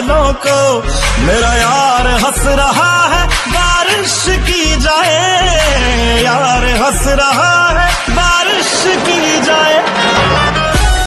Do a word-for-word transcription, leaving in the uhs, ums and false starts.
बादलों को। मेरा यार हंस रहा है बारिश की जाए, यार हंस रहा